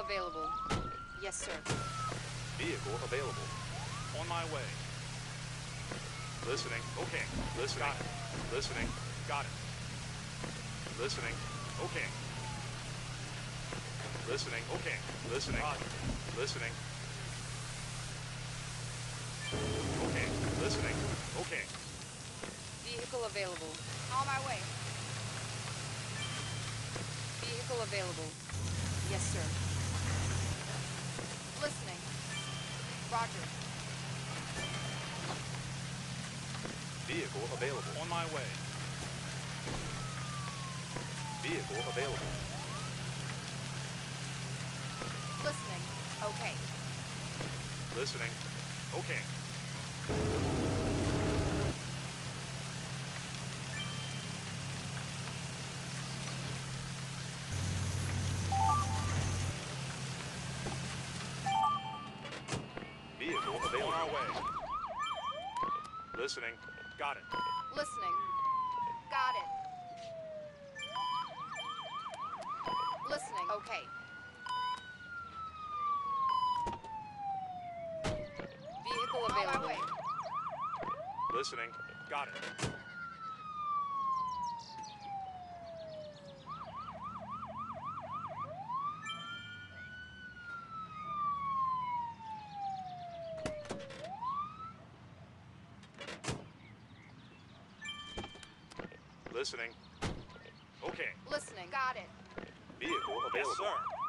available. Yes, sir. Vehicle available. On my way. Listening. Okay. Listening. Got it. Listening. Got it. Listening. Okay. Listening. Okay. Listening. Roger. Listening. Okay. Listening. Okay. Vehicle available. On my way. Vehicle available. Yes, sir. Listening. Roger. Vehicle available. On my way. Vehicle available. Listening. Okay. Listening. Okay. Vehicle On available. our way. Listening. Got it. Listening. Got it. Listening. Okay. Vehicle available. Listening. Got it. Listening. Okay. Listening. Got it. Vehicle Yes, available. sir.